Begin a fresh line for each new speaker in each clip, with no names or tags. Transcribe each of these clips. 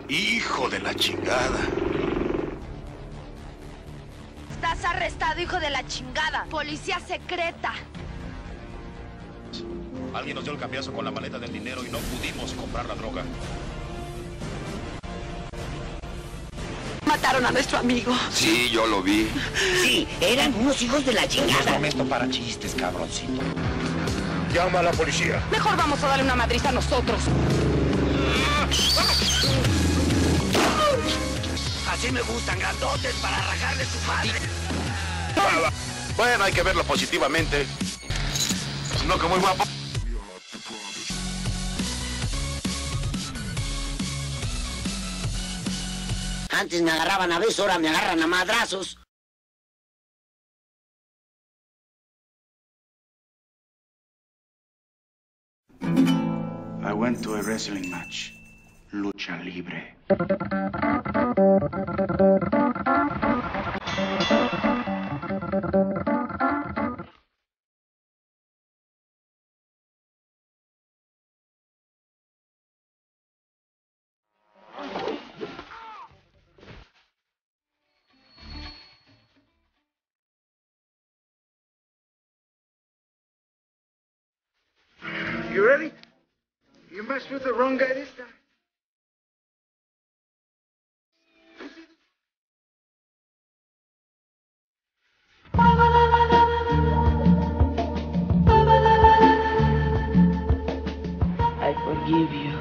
Hijo de la chingada.
Estás arrestado, hijo de la chingada. Policía secreta.
Alguien nos dio el cambiazo con la maleta del dinero y no pudimos comprar la droga.
Mataron a nuestro amigo.
Sí, yo lo vi.
Sí, eran unos hijos de la
No es
chingada.
momento para chistes, cabroncito.
Llama a la policía.
Mejor vamos a darle una madriza a nosotros.
Así me gustan, grandotes, para rajarle su madre.
Bueno, hay que verlo positivamente. No como muy guapo.
Antes me agarraban a besos, ahora me agarran a madrazos.
I went to a wrestling match. Lucha libre.
You ready? You messed with the wrong guy this time.
I forgive you.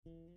Bye.